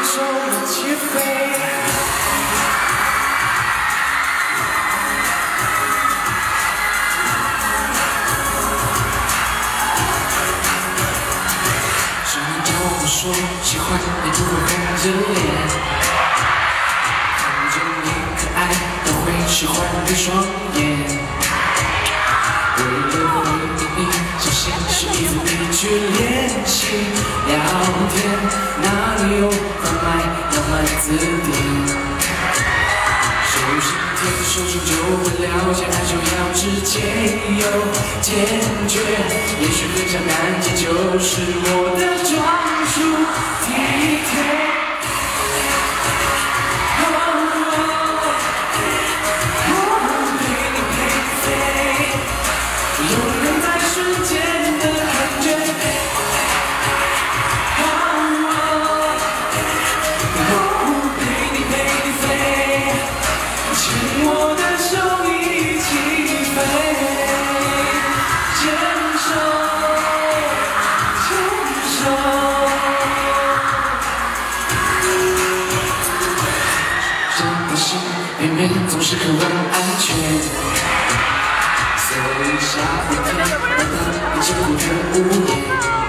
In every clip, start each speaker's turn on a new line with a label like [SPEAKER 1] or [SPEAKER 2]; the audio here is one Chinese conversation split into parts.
[SPEAKER 1] 手一起飞。是你叫我说喜欢你不会红着脸，看着你可爱都会喜欢你双眼。为了回应你，小心是一字一句练习聊天，哪里有贩卖浪漫字典？手心贴着手心就会了解，爱就要直接又坚决。也许很想难解，就是我的专属体贴。偏偏总是渴望安全，所以下雨天让它一切孤绝无言。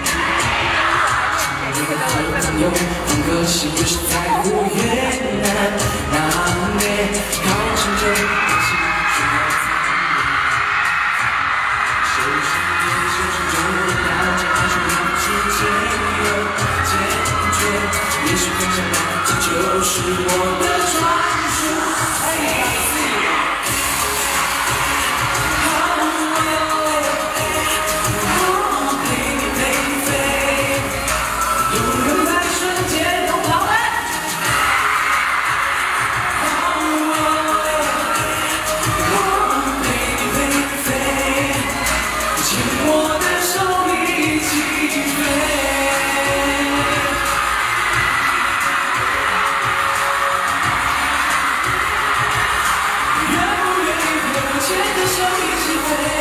[SPEAKER 1] 亲爱的好朋友，换个心越是在乎越难拿捏，靠近着心需要自恋。手心贴手心就会了解，爱就要直接又坚决。也许很想难解，就是我的专属。牵着手一起飞。